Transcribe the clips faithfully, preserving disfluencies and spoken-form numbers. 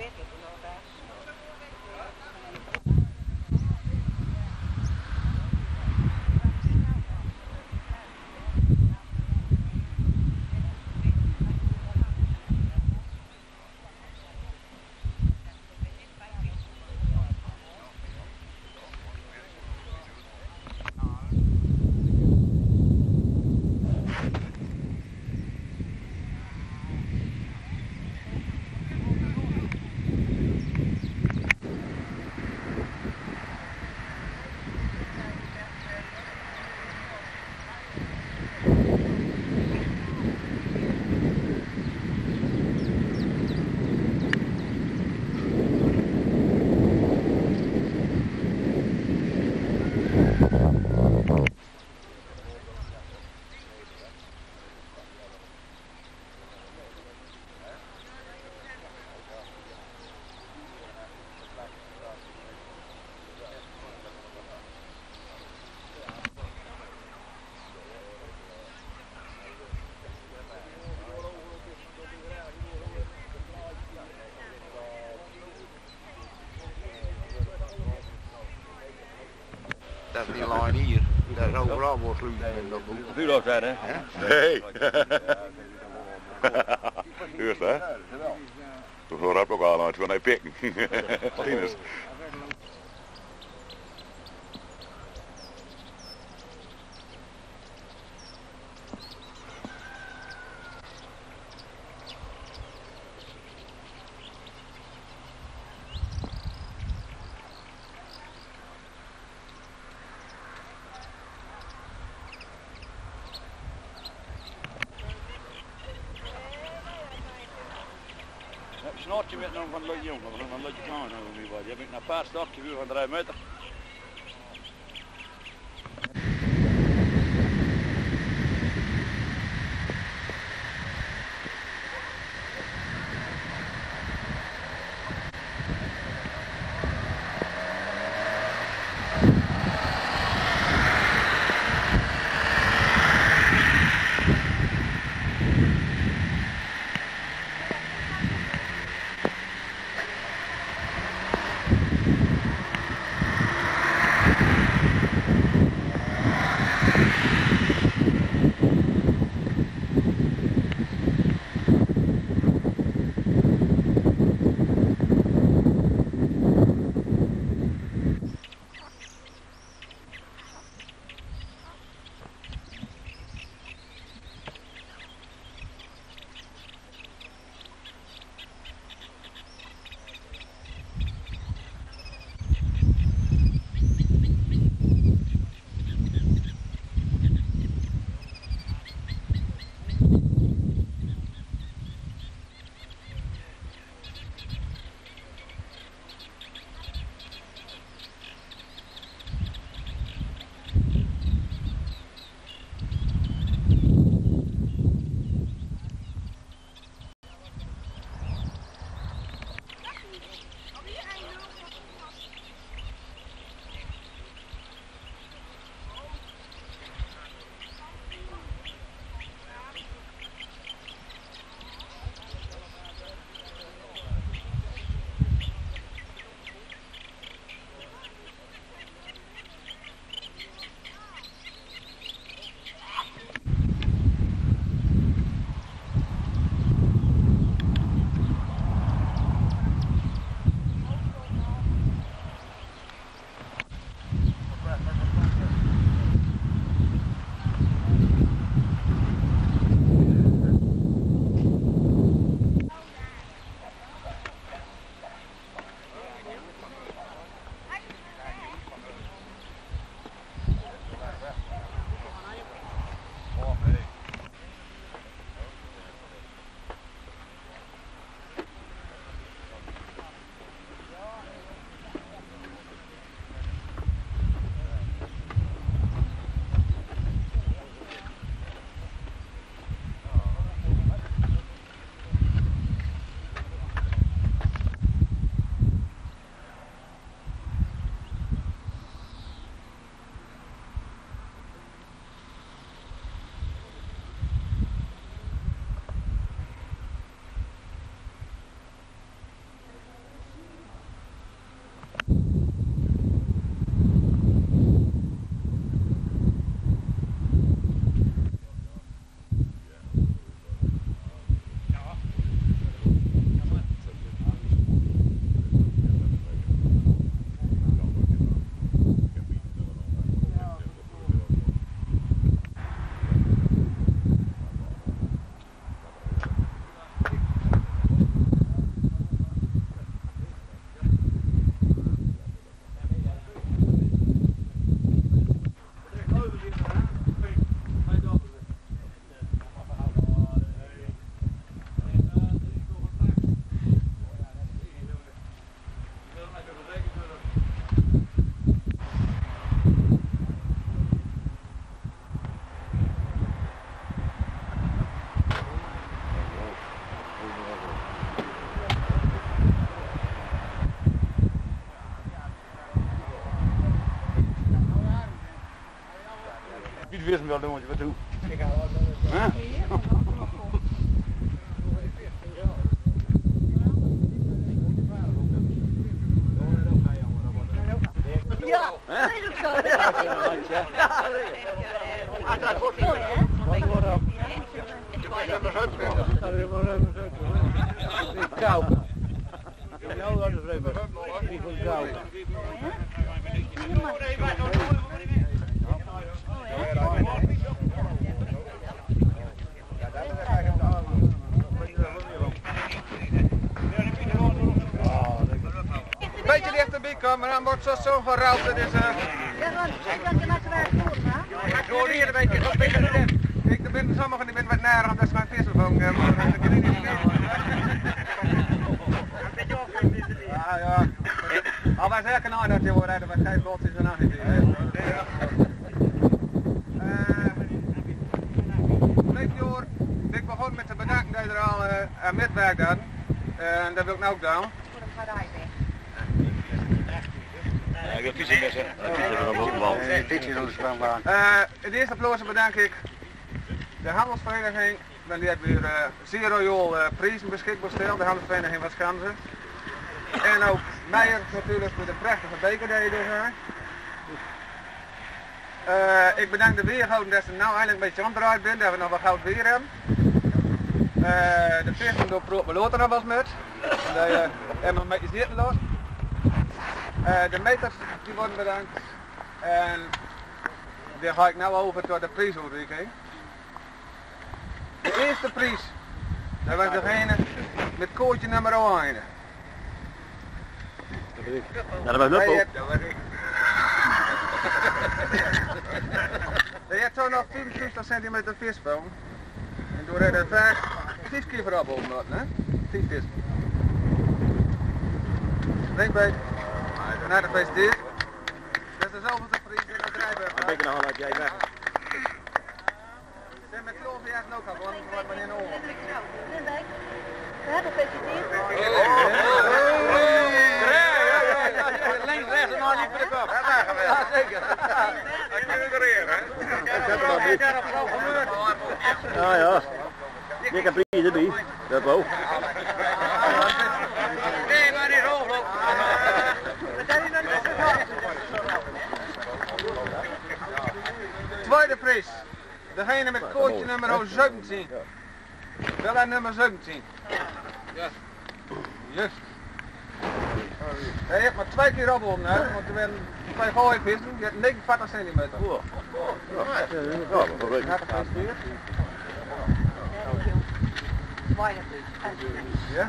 Dat is die lijn hier. Dat is overal wordt sluiten in dat boek. Vuurloos zijn, hè? Nee. Eerst, hè? Toen heb ik ook al uit van hij pikken. Tieners. Snortje met nog van een leuk jongen, van een leuke klein over mij. Je hebt een apart stokje van drie meter. vissen wil doen wat je wat doet. Ja, dat is ook zo. Ja, dat wordt mooi, hè? Kou. Nou, dat is even. Die van kou. Een beetje dichterbij komen, dan wordt zo zo geruild. Dus, uh... Ja, want ik kan je maar kwijt voor, hè? ik hoor hier een beetje, wat ben je erin? Ik er ben sommigen die ben wat naar, want dat is mijn vissenvang. Maar dat kan ik niet meer. Ja, ja. Al wij zeggen nou dat je wordt rijden, maar geen botjes en nog niet. Dit jaar ben ik begonnen met te bedanken dat je er al uh, aan metwerkt had. Uh, en dat wil ik nou ook doen. Ja, ik wil vissen missen. Dat is er ook wel. Nee, dit is onze zwembaan. Uh, in de eerste plaats bedank ik de handelsvereniging. Die heeft weer uh, zeer royaal uh, prijzen beschikbaar gesteld. De handelsvereniging was Ganzen. En ook Meijer natuurlijk voor de prachtige beker die je dus hebt. Uh, ik bedank de weerhouden dat ze nou eindelijk een beetje omdraaid zijn, dat we nog wat goud weer hebben. Uh, de vissen door Proot Meloter nog was met. En dat je hem een beetje zitten laat. Uh, de meters die worden bedankt. En dan ga ik nu over tot de prijsuitreiking. De eerste prijs, dat was degene met kootje nummer één. Ja, dat was Luppo. Dat was ik. Je hebt zo nog vierentwintig centimeter visboom. En door de vijf, vijf keer voorop opgelaten, hè? Vijf vis. Denk bij. Nou, dat feliciteer. Dat is de zoveelste prijs in het rijbeurg. Dan ben ik nog al uit jij weg. Zijn met twaalf jaar ook al, want wat meneer Noor. Ja, dat feliciteer. Links, rechts en nog niet voor de kop. Dat zagen we. Ja, zeker. Dat kun je er weer, hè? Ik heb er niet daarop zo gebeurd. Ja, ja. Ik heb hier erbij. Dat ook. Nee, maar niet hoog. Tweede prijs. Degene met kootje nummer zeventien. Wel aan nummer zeventien. Ja. Juist. Ja, je hebt maar twee keer op om, hè? Want er werden twee gooien vissen. Je hebt negenenveertig centimeter. Ja, Ja, dat weet ik. dat is weer. Ja?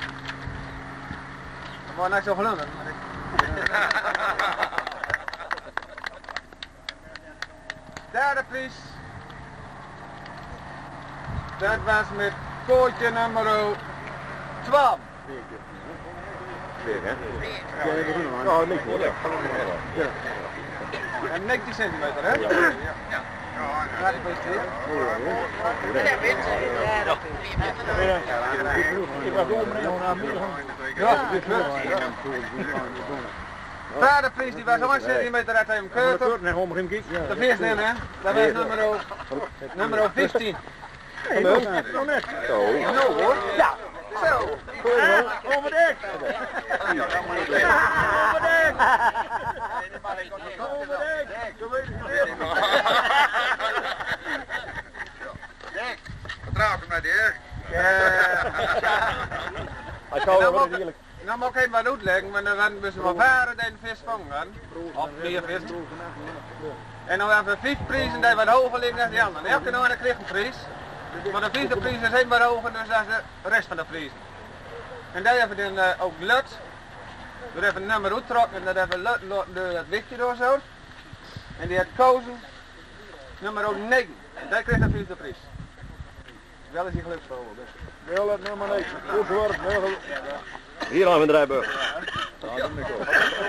Dat was niet zo gelukkig. Derde prijs. Dat was met kootje nummer twaalf. Weer, hè? Ja, niks hoor. Ja. En negentien centimeter, hè? Ja. Ja. Ja, dat is het. Ik was ondernemer naar Milan. Ja, dit lukt. Derde prijs, die was een centimeter uit hem keuter. De vis neem, hè? Dat was nummer, nummer vijftien. Nee, nog net. Nog net. Zo. Nou hoor. Ja. Zo. Over dek. Over dek. Over dek. Dat weet ik niet. Dek. Vertrouw ik hem naar de heer. Hij zou wel redelijk. Nou mag ik even wat uitleggen, maar dan werden we ze van varen die de vis vangen. Of vier vis. En dan hebben we vijf prijzen die wat hoger liggen dan die anderen. Elke nou kreeg een prijs. Maar de vijfde prijs is helemaal hoger, dus dat is de rest van de prijzen. En daar hebben we dan uh, ook lut. We hebben een nummer uitgetrokken en dat hebben we lut door het wichtje door zo. En die had kozen nummer negen. En daar kreeg de vijfde prijs. Wel is die geluksvogel dus. Wel het nummer negen. Goed hoor. Hier aan we de rijbeurg. Ja, dat is goed.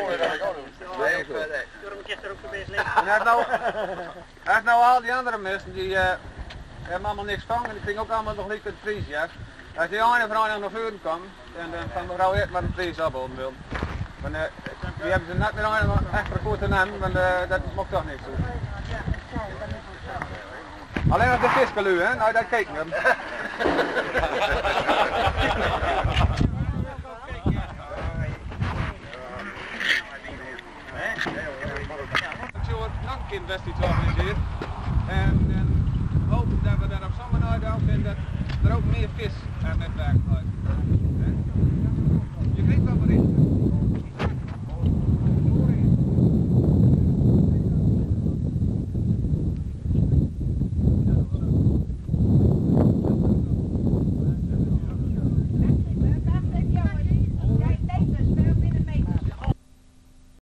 En hij heeft nou, hij heeft nou al die andere mensen die uh, hebben allemaal niks vangen, die kregen ook allemaal nog niet het prijs, ja. Als die ene vrouw nog naar voren kwam, en dan van mevrouw eerst maar een prijs ophouden wil. Maar uh, die hebben ze net meer aan echt voor goed te nemen, want uh, dat mocht toch niks doen. Alleen als de viskelui, hè? Nou, dat keken hem. Een soort dankinvestie georganiseerd. En, en hopen dat we dat op zo'n manier doen dat er ook meer vis aan het werk gaat.